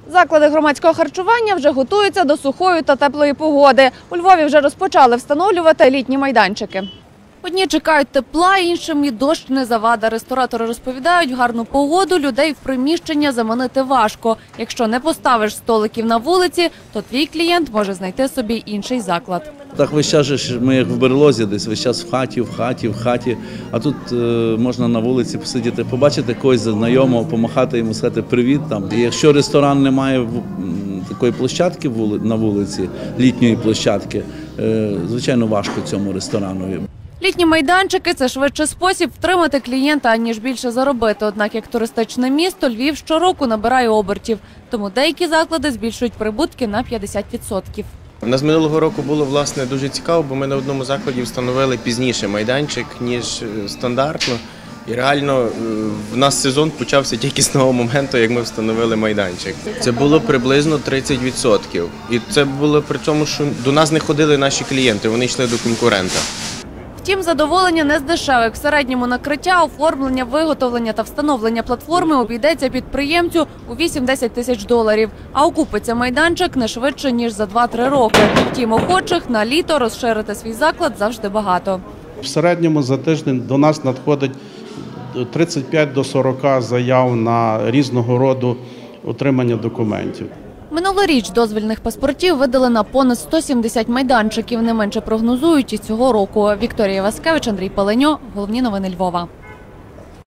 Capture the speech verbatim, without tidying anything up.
Заклади громадського харчування вже готуються до сухої та теплої погоди. У Львові вже розпочали встановлювати літні майданчики. Одні чекають тепла, іншим і дощ не завада. Ресторатори розповідають, в гарну погоду людей в приміщення заманити важко. Якщо не поставиш столиків на вулиці, то твій клієнт може знайти собі інший заклад. Так весь час ж ми як в берлозі, десь весь час в хаті, в хаті, в хаті. А тут е, можна на вулиці посидіти, побачити когось знайомого, помахати йому, сказати привіт там. І якщо ресторан не має в, м, такої площадки на вулиці, літньої площадки, е, звичайно важко цьому ресторану. Літні майданчики – це швидше спосіб втримати клієнта, аніж більше заробити. Однак, як туристичне місто, Львів щороку набирає обертів. Тому деякі заклади збільшують прибутки на п'ятдесят відсотків. У нас минулого року було, власне, дуже цікаво, бо ми на одному закладі встановили пізніше майданчик, ніж стандартно. І реально в нас сезон почався тільки з того моменту, як ми встановили майданчик. Це було приблизно тридцять відсотків. І це було при тому, що до нас не ходили наші клієнти, вони йшли до конкурента. Втім, задоволення не з дешевих. В середньому накриття, оформлення, виготовлення та встановлення платформи обійдеться підприємцю у вісім-десять тисяч доларів. А окупиться майданчик не швидше, ніж за два-три роки. Втім, охочих на літо розширити свій заклад завжди багато. В середньому за тиждень до нас надходить тридцять п'ять до сорока заяв на різного роду отримання документів. Минулоріч дозвільних паспортів видали на понад сто сімдесят майданчиків. Не менше прогнозують і цього року. Вікторія Васкевич, Андрій Паленьо. Головні новини Львова.